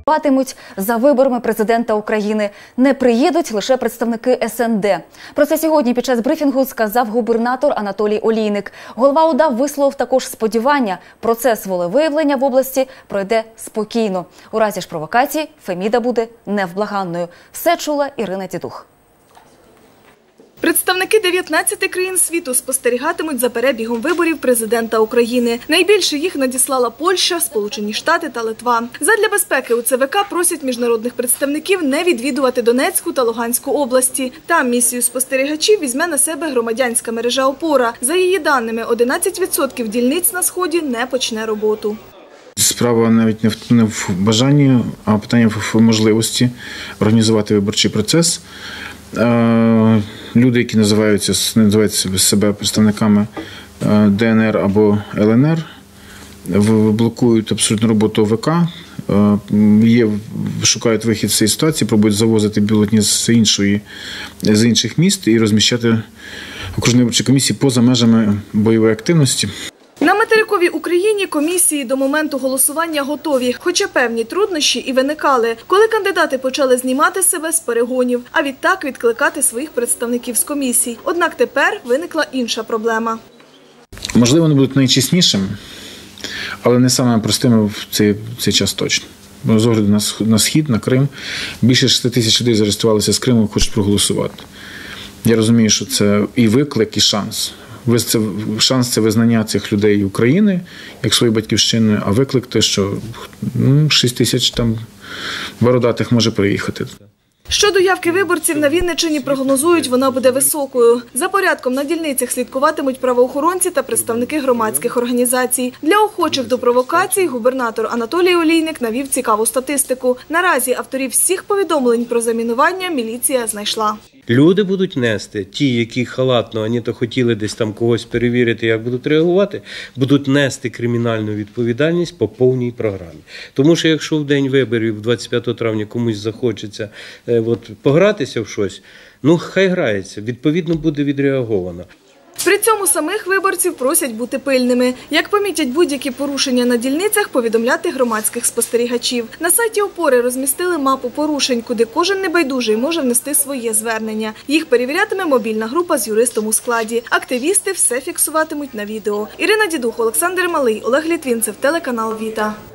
Голосуватимуть за виборами президента України. Не приїдуть лише представники СНД. Про це сьогодні під час брифінгу сказав губернатор Анатолій Олійник. Голова ОДА висловив також сподівання, процес волевиявлення в області пройде спокійно. У разі ж провокацій Феміда буде невблаганною. Все чула Ірина Дідух. Представники 19 країн світу спостерігатимуть за перебігом виборів президента України. Найбільше їх надіслала Польща, Сполучені Штати та Литва. Задля безпеки у ЦВК просять міжнародних представників не відвідувати Донецьку та Луганську області. Там місію спостерігачів візьме на себе громадянська мережа «Опора». За її даними, 11% дільниць на Сході не почне роботу. Справа навіть не в бажанні, а питання в можливості організувати виборчий процес. Люди, які називають себе представниками ДНР або ЛНР, блокують абсолютно роботу ОВК, шукають вихід з цієї ситуації, пробують завозити бюлетені з інших міст і розміщати окружні виборчі комісії поза межами бойової активності. На материковій Україні комісії до моменту голосування готові, хоча певні труднощі і виникали, коли кандидати почали знімати себе з перегонів, а відтак відкликати своїх представників з комісій. Однак тепер виникла інша проблема. Можливо, вони будуть найчеснішими, але не самими простими в цей час точно. Бо з огляду на Схід, на Крим, більше 6 тисяч людей зареєструвалися з Криму і хочуть проголосувати. Я розумію, що це і виклик, і шанс. Шанс – це визнання цих людей України як своєю батьківщиною, а виклик – те, що 6 тисяч там бородатих може приїхати. Щодо явки виборців на Вінниччині прогнозують, вона буде високою. За порядком на дільницях слідкуватимуть правоохоронці та представники громадських організацій. Для охочих до провокацій губернатор Анатолій Олійник навів цікаву статистику. Наразі авторів всіх повідомлень про замінування міліція знайшла. Люди будуть нести, ті, які халатно, вони то хотіли десь там когось перевірити, як будуть реагувати, будуть нести кримінальну відповідальність по повній програмі. Тому що якщо в день виборів, 25 травня, комусь захочеться погратися в щось, хай грається, відповідно буде відреаговано. При цьому самих виборців просять бути пильними. Як помітять будь-які порушення на дільницях, повідомляти громадських спостерігачів. На сайті «Опори» розмістили мапу порушень, куди кожен небайдужий може внести своє звернення. Їх перевірятиме мобільна група з юристом у складі. Активісти все фіксуватимуть на відео. Ірина Дідух, Олександр Малий, Олег Літвінцев, телеканал «Віта».